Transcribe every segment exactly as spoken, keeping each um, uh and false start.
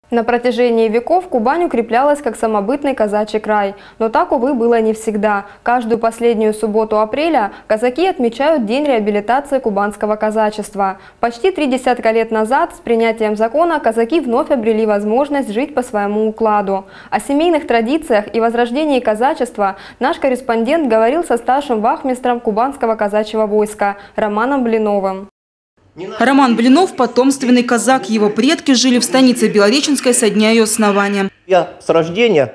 На протяжении веков Кубань укреплялась как самобытный казачий край. Но так, увы, было не всегда. Каждую последнюю субботу апреля казаки отмечают День реабилитации кубанского казачества. Почти три десятка лет назад с принятием закона казаки вновь обрели возможность жить по своему укладу. О семейных традициях и возрождении казачества наш корреспондент говорил со старшим вахмистром кубанского казачьего войска Романом Блиновым. Роман Блинов – потомственный казак. Его предки жили в станице Белореченской со дня ее основания. Я с рождения,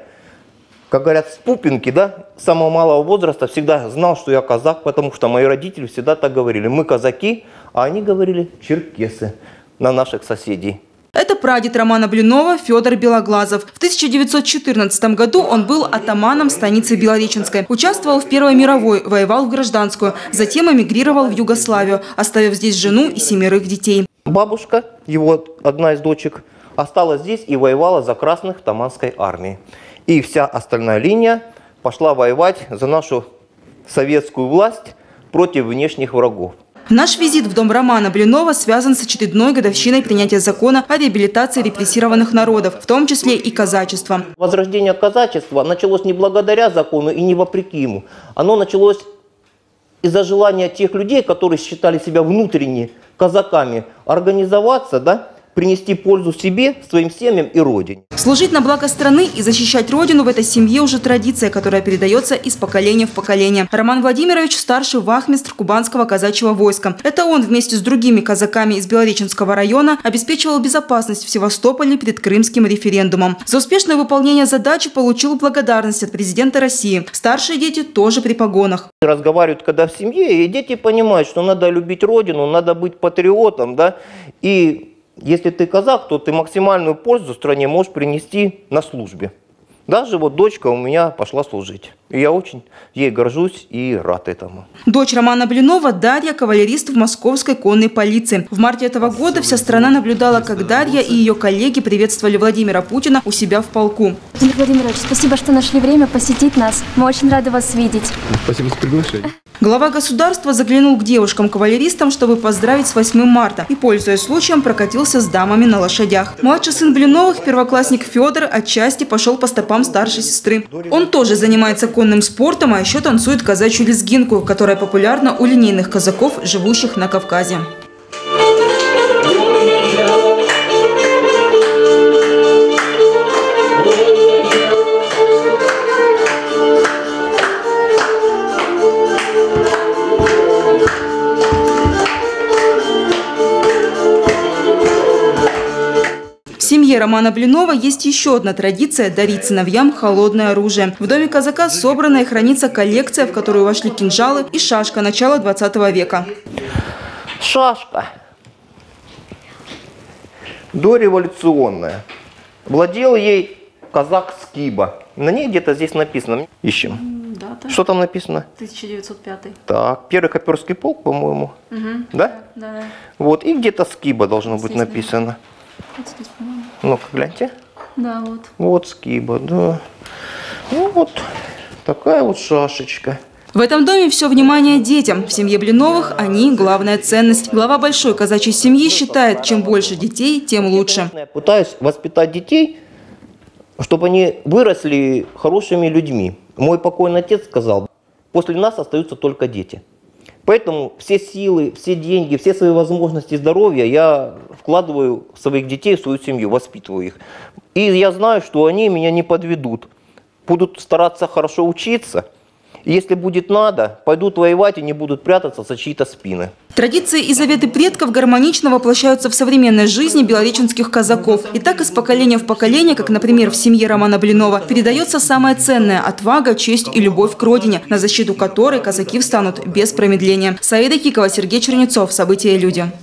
как говорят, с пупинки, да, с самого малого возраста всегда знал, что я казак, потому что мои родители всегда так говорили. Мы казаки, а они говорили черкесы на наших соседей. Это прадед Романа Блинова Федор Белоглазов. В тысяча девятьсот четырнадцатом году он был атаманом станицы Белореченской. Участвовал в Первой мировой, воевал в гражданскую. Затем эмигрировал в Югославию, оставив здесь жену и семерых детей. Бабушка, его одна из дочек, осталась здесь и воевала за красных Таманской армии. И вся остальная линия пошла воевать за нашу советскую власть против внешних врагов. Наш визит в дом Романа Блинова связан с очередной годовщиной принятия закона о реабилитации репрессированных народов, в том числе и казачества. Возрождение казачества началось не благодаря закону и не вопреки ему. Оно началось из-за желания тех людей, которые считали себя внутренне казаками, организоваться, да, принести пользу себе, своим семьям и родине. Служить на благо страны и защищать родину в этой семье уже традиция, которая передается из поколения в поколение. Роман Владимирович – старший вахмистр кубанского казачьего войска. Это он вместе с другими казаками из Белореченского района обеспечивал безопасность в Севастополе перед крымским референдумом. За успешное выполнение задачи получил благодарность от президента России. Старшие дети тоже при погонах. Разговаривают, когда в семье, и дети понимают, что надо любить родину, надо быть патриотом, да, и если ты казак, то ты максимальную пользу стране можешь принести на службе. Даже вот дочка у меня пошла служить. И я очень ей горжусь и рад этому. Дочь Романа Блинова Дарья – кавалерист в московской конной полиции. В марте этого года вся страна наблюдала, как Дарья и ее коллеги приветствовали Владимира Путина у себя в полку. Владимир Владимирович, спасибо, что нашли время посетить нас. Мы очень рады вас видеть. Спасибо за приглашение. Глава государства заглянул к девушкам-кавалеристам, чтобы поздравить с восьмым марта. И, пользуясь случаем, прокатился с дамами на лошадях. Младший сын Блиновых, первоклассник Федор, отчасти пошел по стопам старшей сестры. Он тоже занимается конным спортом, а еще танцует казачью лезгинку, которая популярна у линейных казаков, живущих на Кавказе. В семье Романа Блинова есть еще одна традиция – дарить сыновьям холодное оружие. В доме казака собрана и хранится коллекция, в которую вошли кинжалы и шашка начала двадцатого века. Шашка дореволюционная. Владел ей казак Скиба. На ней где-то здесь написано. Ищем. Дата. Что там написано? тысяча девятьсот пятый. Так, первый хоперский полк, по-моему. Угу. Да? Да, да. Вот, и где-то Скиба должно быть здесь написано. Вот здесь, по-моему. Ну-ка, гляньте. Да, вот. Вот Скиба, да. Ну вот, такая вот шашечка. В этом доме все внимание детям. В семье Блиновых они – главная ценность. Глава большой казачьей семьи считает, чем больше детей, тем лучше. Я пытаюсь воспитать детей, чтобы они выросли хорошими людьми. Мой покойный отец сказал, после нас остаются только дети. Поэтому все силы, все деньги, все свои возможности здоровья я вкладываю в своих детей, в свою семью, воспитываю их. И я знаю, что они меня не подведут. Будут стараться хорошо учиться. И если будет надо, пойдут воевать и не будут прятаться за чьи-то спины. Традиции и заветы предков гармонично воплощаются в современной жизни белореченских казаков. И так из поколения в поколение, как, например, в семье Романа Блинова, передается самое ценное – отвага, честь и любовь к родине, на защиту которой казаки встанут без промедления. Саида Кикова, Сергей Чернецов. События и люди.